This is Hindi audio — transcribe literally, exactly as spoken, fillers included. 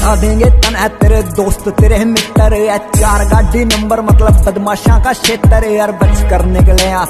बता देंगे तन है तेरे दोस्त तेरे मित्र, चार गाड़ी नंबर मतलब बदमाशा का क्षेत्र यार, बच कर निकले